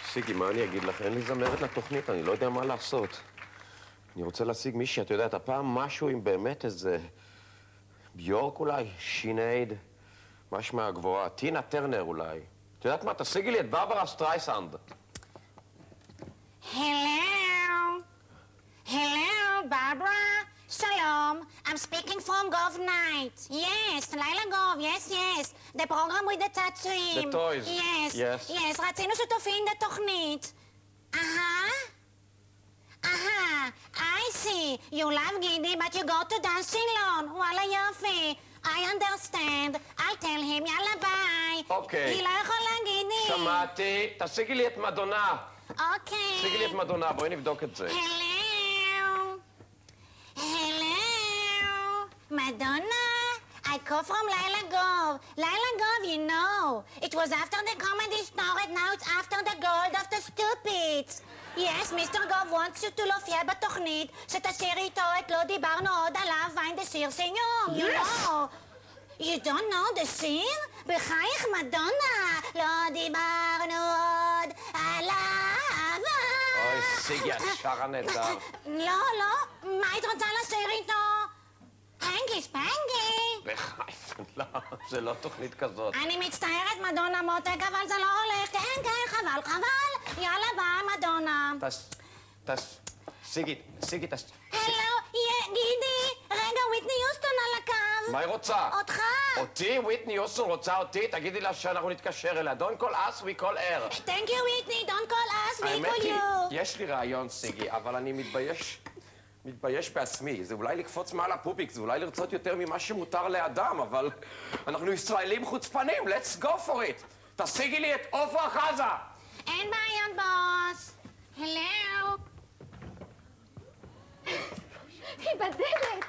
סיגי, מה אני אגיד לך? אין לי זמרת לתוכנית, אני לא יודע מה לעשות. אני רוצה להשיג מישהי, את יודעת, הפעם משהו עם באמת איזה... ביורק אולי? שינייד? משהו מהגבוהה. טינה טרנר אולי. את יודעת מה? תשיגי לי את ברברה סטרייסנד. Hello. Hello, Barbara. Shalom. I'm speaking from Gov Night. Yes, לילה גוב, yes. The program with the צעצועים. The toys. Yes. רצינו שתופיעי בתוכנית. I see. You love Giddy, but you go to dance alone. וואלה יופי. I understand. I'll tell him, יאללה ביי. אוקיי. היא לא יכולה גידי. שמעתי. תשיגי לי את מדונה. אוקיי. תשיגי לי את מדונה, בואי נבדוק את זה. Hello. Madonna. I call from Laila Gov. Laila Gov, you know. It was after the comedy store and now it's after the gold of the stupids. Yes, Mr. Gov wants you to להופיע בתוכנית, שתשאיר איתו את לא דיברנו עוד עליו, ויין דשיר סיום. You know. You don't know the שיר? בחייך מדונה, לא דיברנו עוד עליו. אוי, סיגי, את שרה נהדר. לא, מה היית רוצה לשיר איתו? הנקי ספנקי. בחייך, לא, זה לא תוכנית כזאת. אני מצטערת, מדונה מותק, אבל זה לא הולך. כן, חבל. יאללה, באה, מדונה. סיגי, הלו, גידי. רגע, וויטני יוסטון על הקו. מה היא רוצה? אותך. אותי? וויטני יוסטון רוצה אותי? תגידי לה שאנחנו נתקשר אליה. Don't call us, we call her. Thank you, Whitney. Don't call us, we האמת call היא, you. יש לי רעיון, סיגי, אבל אני מתבייש בעצמי. זה אולי לקפוץ מעל הפופיק, זה אולי לרצות יותר ממה שמותר לאדם, אבל אנחנו ישראלים חוצפנים, let's go for it. תשיגי לי את עופרה חזה. אין בעיות, בוס. הלו. היא בדלת.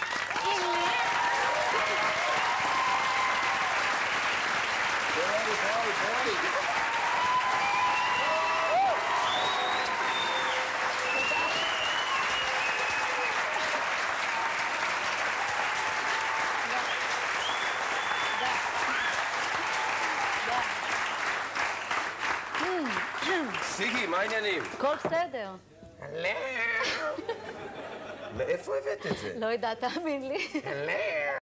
סיגי, מה העניינים? הכל בסדר. מאיפה הבאת את זה? לא יודעת, תאמין לי.